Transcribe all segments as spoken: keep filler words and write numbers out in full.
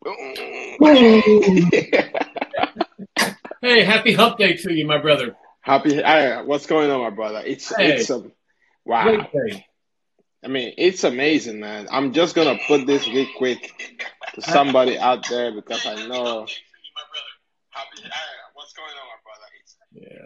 Hey, happy hump day to you, my brother. Happy. Uh, what's going on, my brother? It's Hey, it's um, wow. great day. I mean, it's amazing, man. I'm just gonna put this real quick to I- somebody out there because I know. Happy. Uh, what's going on, my brother? It's yeah.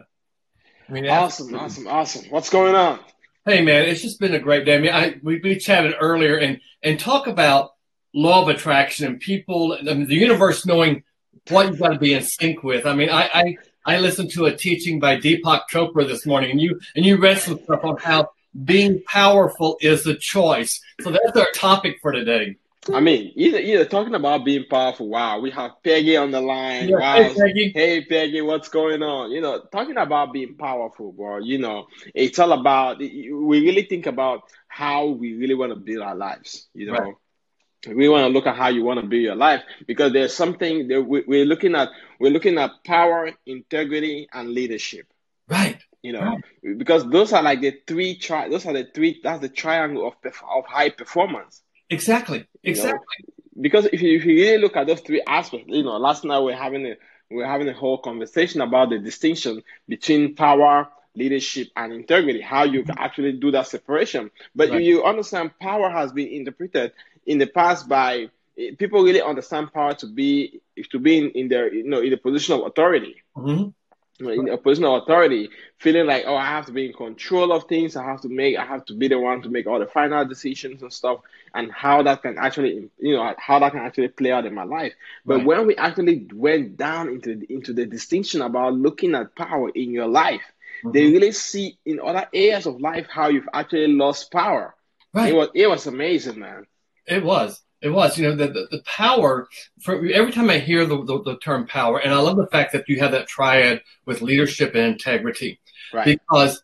I mean, awesome, absolutely. awesome, awesome. What's going on? Hey, man, it's just been a great day. I mean, I we, we chatted earlier and and talk about law of attraction and people, I mean, the universe knowing what you've got to be in sync with. I mean, I, I I listened to a teaching by Deepak Chopra this morning, and you and you read some stuff on how being powerful is a choice. So that's our topic for today. I mean, either either talking about being powerful. Wow, we have Peggy on the line. Yeah. Hey, Wow, Peggy. hey Peggy, what's going on? You know, talking about being powerful, bro. You know, it's all about. We really think about how we really want to build our lives. You Right. know, we want to look at how you want to build your life because there's something that we, we're looking at. We're looking at power, integrity, and leadership. Right. You know, Right. because those are like the three tri. Those are the three. That's the triangle of perf- of high performance. Exactly. You know, Exactly. because if you, if you really look at those three aspects, you know, last night we're having a we're having a whole conversation about the distinction between power, leadership, and integrity, how you can actually do that separation. But you, Right. you understand power has been interpreted in the past by people really understand power to be to be in, in their you know in a position of authority, Hmm. in a position of authority, feeling like, oh, I have to be in control of things. I have to make, I have to be the one to make all the final decisions and stuff, and how that can actually, you know, how that can actually play out in my life. But Right. when we actually went down into into the distinction about looking at power in your life, they Hmm. really see in other areas of life how you've actually lost power. It Right. was it was amazing, man. It was. It was. You know, the, the, the power, for every time I hear the, the, the term power, and I love the fact that you have that triad with leadership and integrity, Right, because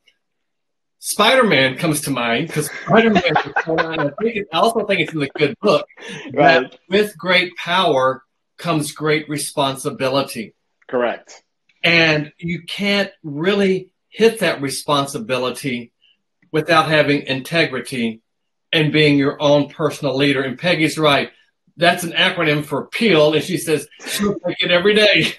Spider-Man comes to mind, because Spider-Man, and I think it, I also think it's in the good book, that right, with great power comes great responsibility. correct. And you can't really hit that responsibility without having integrity and being your own personal leader. And Peggy's right. That's an acronym for PEEL. And she says she'll take it every day.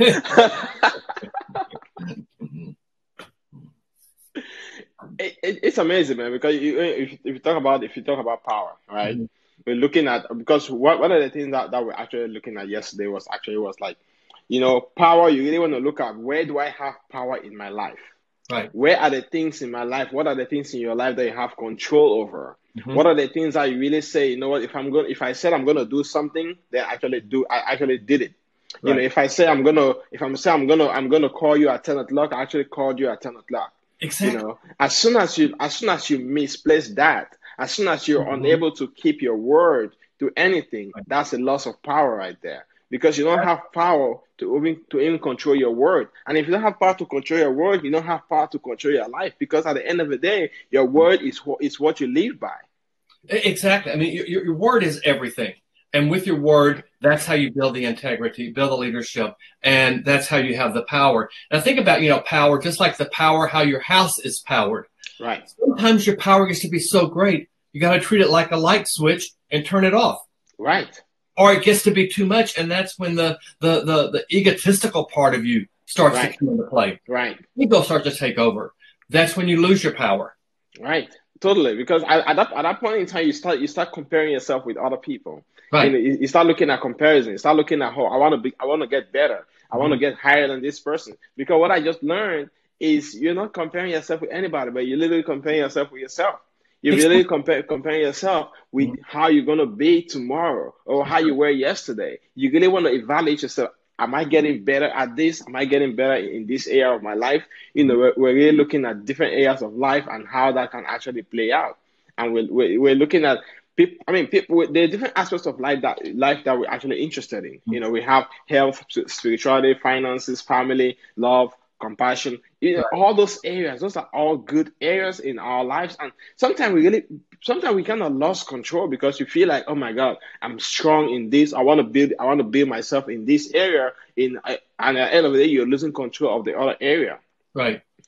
it, it, it's amazing, man. Because you, if, if you talk about if you talk about power, right? Mhm. We're looking at because what one of the things that, that we're actually looking at yesterday was actually was like, you know, power. You really want to look at where do I have power in my life? Right. Where are the things in my life? What are the things in your life that you have control over? Hmm. What are the things that you really say, you know what, if I'm going if I said I'm gonna do something, then I actually do I actually did it. You know, Right. if I say I'm gonna if I'm say I'm gonna I'm gonna call you at ten o'clock, I actually called you at ten o'clock. You Exactly. know, as soon as you as soon as you misplace that, as soon as you're Hmm. unable to keep your word to anything, Right. that's a loss of power right there. Because you don't Right. have power to even to even control your word. And if you don't have power to control your word, you don't have power to control your life. Because at the end of the day, your word is what is what you live by. Exactly. I mean, your, your word is everything. And with your word, that's how you build the integrity, build the leadership, and that's how you have the power. And I think about, you know, power, just like the power, how your house is powered. Right. Sometimes your power gets to be so great, you got to treat it like a light switch and turn it off. Right. Or it gets to be too much, and that's when the the the, the egotistical part of you starts to Right. come into play. Right. Ego starts to take over. That's when you lose your power. Right. Totally. Because at, at that at that point in time, you start you start comparing yourself with other people. You know, Right. you, you start looking at comparison. You start looking at, oh, I want to be, I want to get better. I want to Mhm. get higher than this person. Because what I just learned is you're not comparing yourself with anybody, but you're literally comparing yourself with yourself. You're really Exactly. compare, comparing yourself with Mhm. how you're gonna be tomorrow or how you were yesterday. You really want to evaluate yourself. Am I getting better at this? Am I getting better in this area of my life? You know, we're, we're really looking at different areas of life and how that can actually play out. And we're, we're, we're looking at people. I mean, people. There are different aspects of life that life that we're actually interested in. You know, we have health, spirituality, finances, family, love, compassion. You know, Right. all those areas. Those are all good areas in our lives. And sometimes we really, sometimes we kind of lost control because you feel like, oh my God, I'm strong in this. I want to build. I want to build myself in this area. In and at the end of the day, you're losing control of the other area. Right.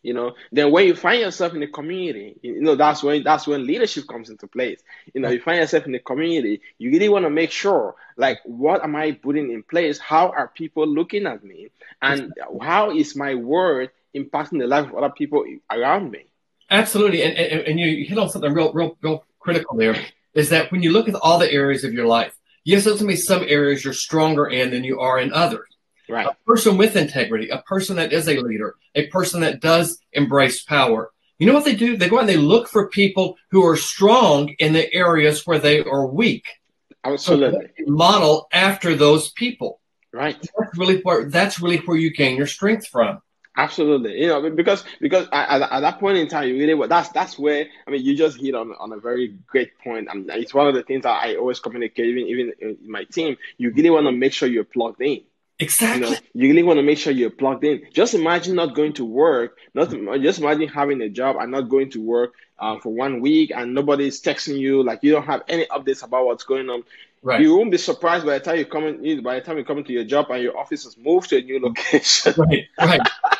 You know, then when you find yourself in the community, you know, that's when that's when leadership comes into place. You know, you find yourself in the community, you really want to make sure, like, what am I putting in place? How are people looking at me? And how is my word impacting the life of other people around me? Absolutely. And, and, and you hit on something real, real, real critical there, is that when you look at all the areas of your life, yes, there's going to be some areas you're stronger in than you are in others. Right. A person with integrity, a person that is a leader, a person that does embrace power. You know what they do? They go out and they look for people who are strong in the areas where they are weak. Absolutely. So model after those people. Right. That's really where that's really where you gain your strength from. Absolutely, you know, because because at, at that point in time, you really that's that's where I mean, you just hit on on a very great point, and it's one of the things that I always communicate, even even in my team. You really want to make sure you're plugged in. Exactly. You know, you really want to make sure you're plugged in. Just imagine not going to work. Not just imagine having a job and not going to work uh, for one week, and nobody's texting you. Like, you don't have any updates about what's going on. Right. You won't be surprised by the time you come in, by the time you come into your job and your office has moved to a new location. Right. Right.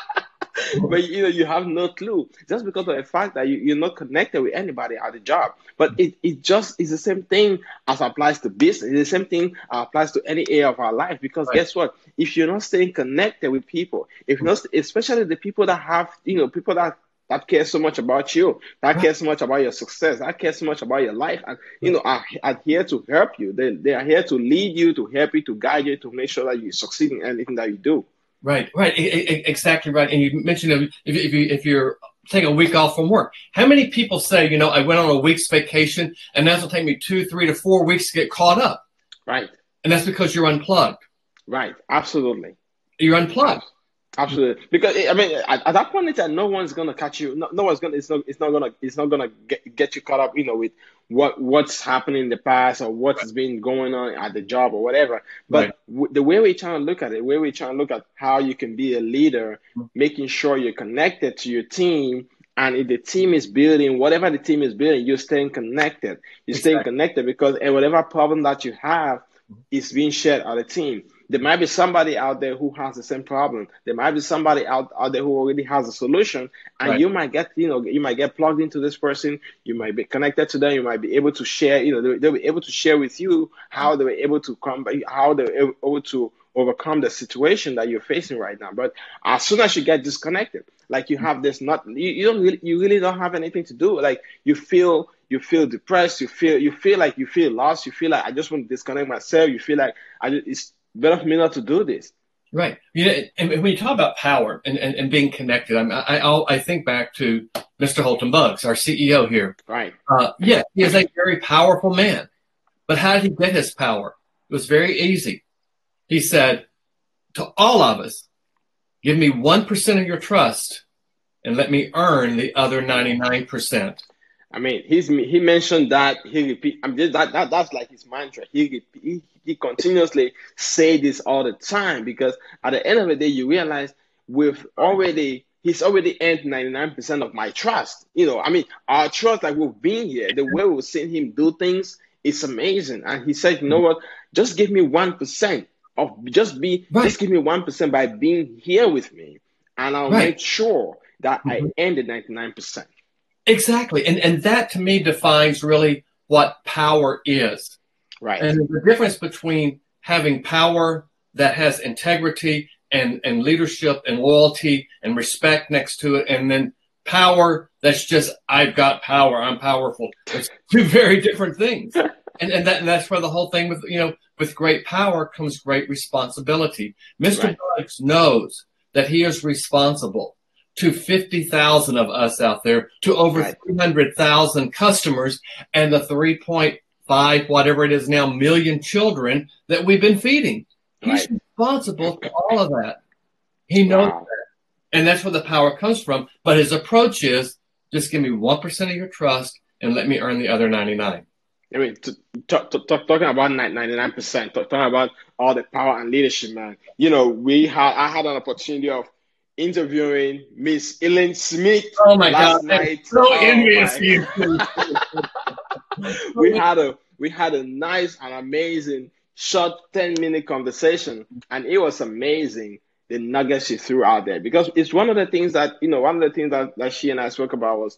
But you know, you have no clue, just because of the fact that you, you're not connected with anybody at the job. But it, it just is the same thing as applies to business. It's the same thing uh, applies to any area of our life. Because right. Guess what? If you're not staying connected with people, if not, especially the people that have, you know, people that that care so much about you, that care so much about your success, that care so much about your life, and you know, are, are here to help you. They they are here to lead you, to help you, to guide you, to make sure that you succeed in anything that you do. Right, right, exactly right. And you mentioned if, if you if you're taking a week off from work, how many people say, you know, I went on a week's vacation and that's gonna take me two, three to four weeks to get caught up. Right. And that's because you're unplugged. Right. Absolutely. You're unplugged. Absolutely, because I mean, at, at that point in time, no one's gonna catch you. No, no one's gonna. It's not. It's not gonna. It's not gonna get, get you caught up. You know, with what what's happening in the past or what's right. been going on at the job or whatever. But right. w- the way we're trying to look at it, the way we're trying to look at how you can be a leader, mm-hmm. making sure you're connected to your team, and if the team is building, whatever the team is building, you're staying connected. You're exactly. staying connected because and whatever problem that you have is being shared on the team. There might be somebody out there who has the same problem. There might be somebody out, out there who already has a solution, and right. you might get, you know, you might get plugged into this person. You might be connected to them. You might be able to share, you know, they, they'll be able to share with you how they were able to come, how they were able to overcome the situation that you're facing right now. But as soon as you get disconnected, like you have this, not you, you don't really, you really don't have anything to do. Like you feel. You feel depressed. You feel you feel like you feel lost. You feel like I just want to disconnect myself. You feel like I just, it's better for me not to do this. Right. You know, and when you talk about power and, and, and being connected, I, I I think back to Mister Holton Buggs, our C E O here. Right. Uh, yeah, he is a very powerful man. But how did he get his power? It was very easy. He said to all of us, "Give me one percent of your trust, and let me earn the other ninety-nine percent." I mean, he's he mentioned that he repeat. I mean, that, that that's like his mantra. He, he he continuously say this all the time because at the end of the day, you realize we've already he's already earned ninety-nine percent of my trust. You know, I mean, our trust, like we've been here, the way we've seen him do things, it's amazing. And he said, you know what? Just give me one percent of just be right. just give me one percent by being here with me, and I'll right. make sure that mm-hmm. I earn the ninety-nine percent. Exactly. And and that to me defines really what power is. Right. And the difference between having power that has integrity and, and leadership and loyalty and respect next to it, and then power that's just, I've got power, I'm powerful. It's two very different things. And and that and that's where the whole thing with, you know, with great power comes great responsibility. Mister Right. Buggs knows that he is responsible to fifty thousand of us out there, to over right. three hundred thousand customers, and the three point five, whatever it is now, million children that we've been feeding. He's right. responsible for all of that. He knows wow. that. And that's where the power comes from. But his approach is, just give me one percent of your trust and let me earn the other ninety-nine. I mean, t- t- t- talking about ninety-nine percent, talking about all the power and leadership, man. You know, we had I had an opportunity of interviewing Miss Ellen Smith oh my last God, night. So oh envious you. we had a we had a nice and amazing short ten minute conversation, and it was amazing. the nuggets she threw out there, because it's one of the things that, you know, one of the things that, that she and I spoke about was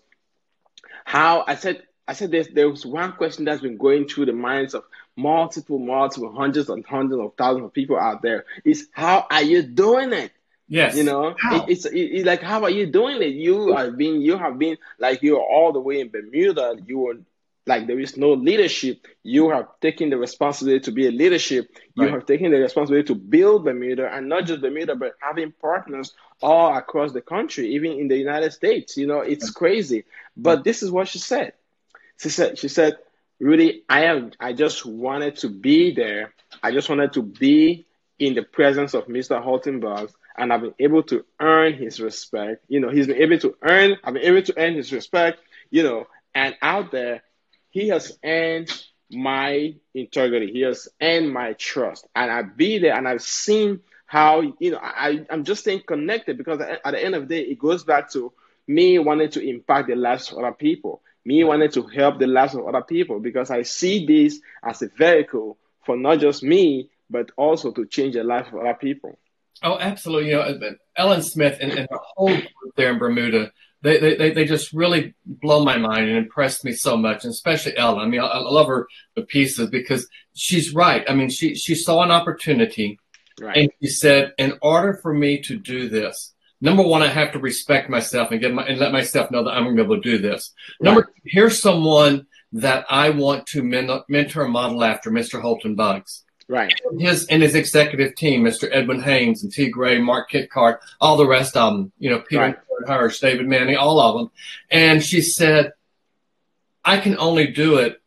how I said, I said there's, there was one question that's been going through the minds of multiple, multiple, hundreds and hundreds of thousands of people out there is, how are you doing it? Yes. You know, it, it's it, it's like, how are you doing it? You have been, you have been like, you're all the way in Bermuda. You were like, there is no leadership. You have taken the responsibility to be a leadership. You right. have taken the responsibility to build Bermuda, and not just Bermuda, but having partners all across the country, even in the United States. You know, it's crazy. But this is what she said. She said, she said, Rudy, I am, I just wanted to be there. I just wanted to be in the presence of Mister Holtenberg. And I've been able to earn his respect. You know, he's been able to earn, I've been able to earn his respect, you know, and out there, he has earned my integrity. He has earned my trust. And I've been there and I've seen how, you know, I, I'm just staying connected, because at the end of the day, it goes back to me wanting to impact the lives of other people, me wanting to help the lives of other people, because I see this as a vehicle for not just me, but also to change the life of other people. Oh, absolutely. You know, Ellen Smith and, and the whole group there in Bermuda, they, they they just really blow my mind and impressed me so much, and especially Ellen. I mean, I, I love her to pieces, because she's right. I mean, she, she saw an opportunity, right. And she said, in order for me to do this, number one, I have to respect myself and, get my, and let myself know that I'm going to be able to do this. Right. Number two, here's someone that I want to men- mentor and model after, Mister Holton Buggs. Right. His and his executive team, Mister Edwin Haynes and T. Gray, Mark Kitcard, all the rest of them, you know, Peter right. Hirsch, David Manning, all of them. And she said, I can only do it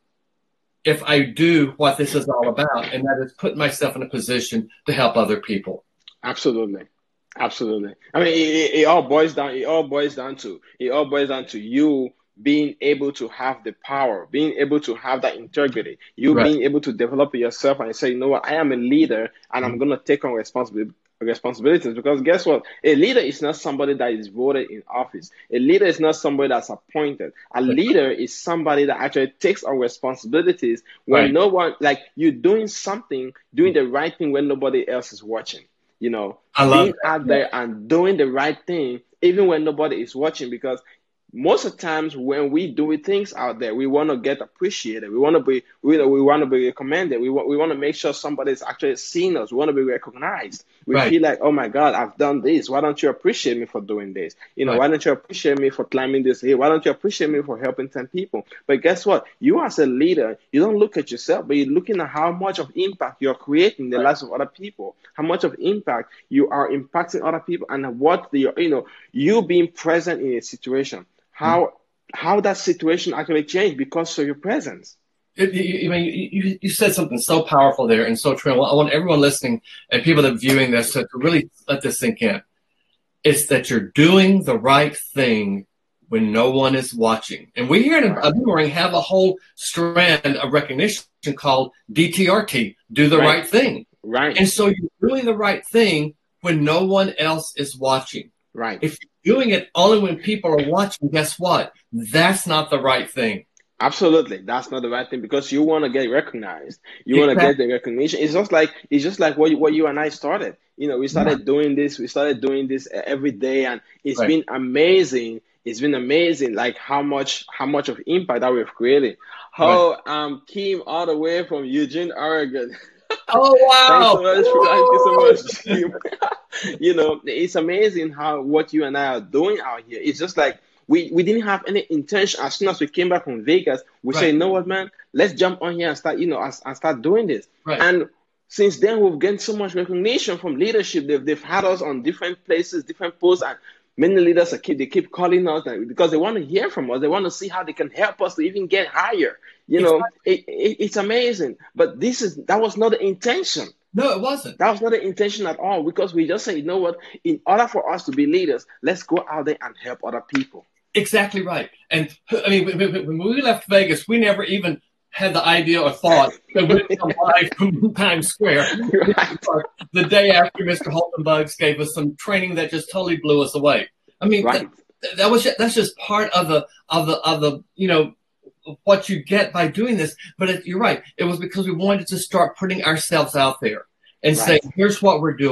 if I do what this is all about, and that is put myself in a position to help other people. Absolutely. Absolutely. I mean, it, it all boils down, it all boils down to, it all boils down to you being able to have the power, being able to have that integrity, you right. being able to develop yourself and say, you know what, I am a leader and I'm going to take on responsibility, responsibilities. Because guess what? A leader is not somebody that is voted in office. A leader is not somebody that's appointed. A leader is somebody that actually takes on responsibilities when right. no one, like you're doing something, doing the right thing when nobody else is watching. You know, I love being that. out there and doing the right thing, even when nobody is watching, because most of the times when we do things out there, we want to get appreciated. We want to be, we, we want to be recommended. We want, we want to make sure somebody's actually seeing us. We want to be recognized. We right. feel like, oh my God, I've done this. Why don't you appreciate me for doing this? You know, right. why don't you appreciate me for climbing this hill? Why don't you appreciate me for helping ten people? But guess what? You as a leader, you don't look at yourself, but you're looking at how much of impact you're creating in the right. lives of other people, how much of impact you are impacting other people, and what the, you know, you being present in a situation. How how that situation actually changed because of your presence. It, you, I mean, you, you said something so powerful there and so true. I want everyone listening and people that are viewing this to really let this sink in. It's that you're doing the right thing when no one is watching. And we here in right. ibüümerang have a whole strand of recognition called D T R T, do the right, right thing. Right. And so you're doing the right thing when no one else is watching. Right. If you're doing it only when people are watching, guess what? That's not the right thing. Absolutely, that's not the right thing, because you want to get recognized. You exactly. want to get the recognition. It's just like it's just like what you, what you and I started. You know, we started yeah. doing this. We started doing this every day, and it's right. been amazing. It's been amazing, like how much how much of impact that we've created. Oh, right. um, Kim, all the way from Eugene, Oregon. Oh wow! Thanks so much. Thank you so much. You know, it's amazing how what you and I are doing out here. It's just like we, we didn't have any intention. As soon as we came back from Vegas, we right. say, you know what, man, let's jump on here and start, you know, and, and start doing this. Right. And since then, we've gained so much recognition from leadership. They've they've had us on different places, different posts, and many leaders are keep they keep calling us because they want to hear from us. They want to see how they can help us to even get higher. You know, exactly. it, it, it's amazing. But this is that was not the intention. No, it wasn't. That was not the intention at all, because we just say, you know what, in order for us to be leaders, let's go out there and help other people. Exactly right. And I mean, when we left Vegas, we never even had the idea or thought that we'd come live from Times Square. Right. The day after Mister Holtenbugs gave us some training that just totally blew us away. I mean, right. that, that was that's just part of the of the of the you know what you get by doing this. But it, you're right. It was because we wanted to start putting ourselves out there and right. say, here's what we're doing.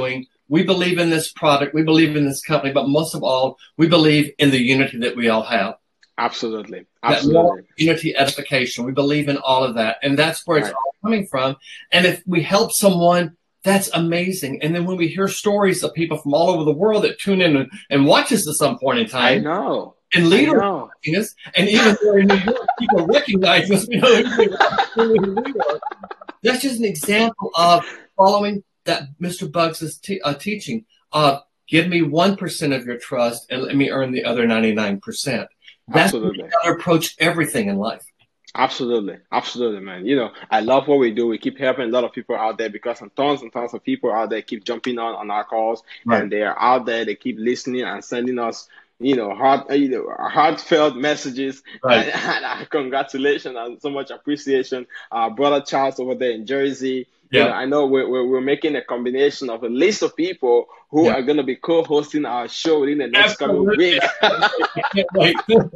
we believe in this product, we believe in this company, but most of all, we believe in the unity that we all have. Absolutely. That love, Absolutely. unity, edification. We believe in all of that. And that's where it's Right. all coming from. And if we help someone, that's amazing. And then when we hear stories of people from all over the world that tune in and, and watch us at some point in I time, know. and I leaders know. watching us, and even though in New York, people recognize us, we know who we are. That's just an example of following that Mister Bugs' te- uh, teaching of give me one percent of your trust and let me earn the other ninety-nine percent. That's Absolutely. how to approach everything in life. Absolutely. Absolutely, man. You know, I love what we do. We keep helping a lot of people out there because tons and tons of people out there keep jumping on, on our calls, Right. and they are out there. They keep listening and sending us, you know, heart, you know, heartfelt messages. Right. And, and congratulations and so much appreciation. Our brother Charles over there in Jersey. You Yeah. know, I know we're, we're, we're making a combination of a list of people who Yeah. are going to be co-hosting our show within the next coming Absolutely. week. I can't wait.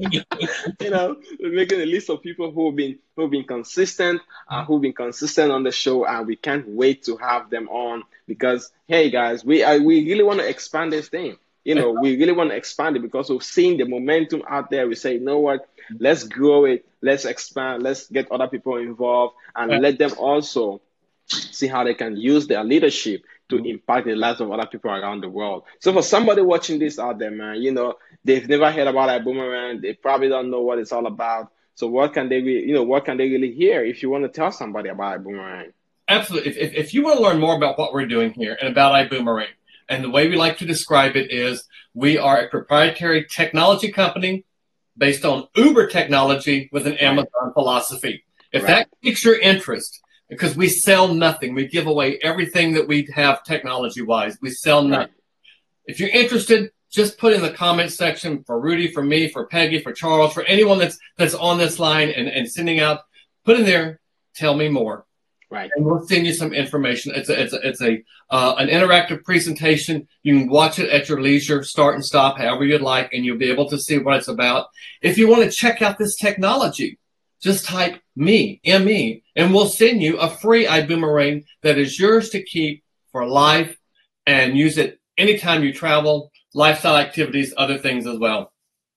You know, we're making a list of people who've been who've been consistent, uh, who've been consistent on the show, and we can't wait to have them on because, hey, guys, we uh, we really want to expand this thing. You know, we really want to expand it because we've seen the momentum out there. We say, you know what, let's grow it, let's expand, let's get other people involved, and let them also see how they can use their leadership to impact the lives of other people around the world. So for somebody watching this out there, man, you know, they've never heard about ibüümerang. They probably don't know what it's all about. So what can they, re- you know, what can they really hear if you want to tell somebody about ibüümerang? Absolutely. If, if, if you want to learn more about what we're doing here and about ibüümerang, and the way we like to describe it is we are a proprietary technology company based on Uber technology with an Amazon right. philosophy. If right. that piques your interest, because we sell nothing. We give away everything that we have technology-wise. We sell nothing. Right. If you're interested, just put in the comment section for Rudy, for me, for Peggy, for Charles, for anyone that's that's on this line and, and sending out, put in there, tell me more. Right. And we'll send you some information. It's a, it's a, it's a uh, an interactive presentation. You can watch it at your leisure, start and stop, however you'd like, and you'll be able to see what it's about. If you want to check out this technology, just type me, M E, and we'll send you a free ibüümerang that is yours to keep for life and use it anytime you travel, lifestyle activities, other things as well.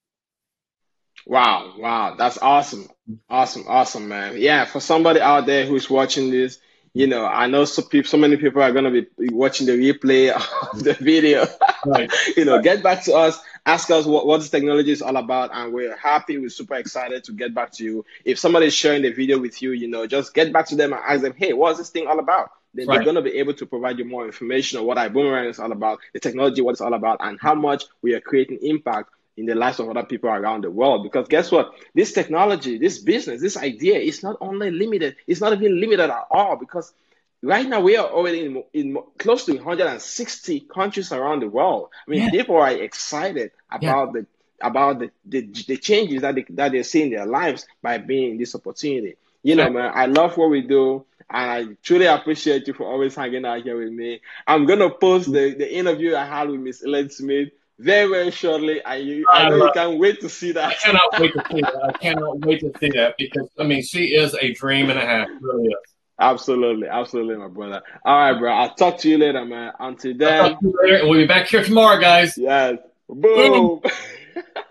Wow, wow, that's awesome. Awesome, awesome, man. Yeah, for somebody out there who's watching this, you know, I know so people, so many people are going to be watching the replay of the video. Right. You know, get back to us. Ask us what, what this technology is all about, and we're happy. We're super excited to get back to you. If somebody is sharing the video with you, you know, just get back to them and ask them, hey, what's this thing all about? Then right. they're going to be able to provide you more information on what ibüümerang is all about, the technology, what it's all about, and how much we are creating impact in the lives of other people around the world. Because guess what? This technology, this business, this idea is not only limited, it's not even limited at all, because right now we are already in, in close to one hundred sixty countries around the world. I mean, yeah. people are excited about yeah. the about the, the, the changes that they, that they see in their lives by being in this opportunity. You know, man, I love what we do. And I truly appreciate you for always hanging out here with me. I'm going to post the, the interview I had with Miss Ellen Smith very, very shortly. I, you, I know I you can't wait to see that. I cannot wait to see that. I cannot wait to see that because, I mean, she is a dream and a half. She really is. Absolutely. Absolutely, my brother. All right, bro. I'll talk to you later, man. Until then. I'll talk to you later, and we'll be back here tomorrow, guys. Yes. Boom. Boom.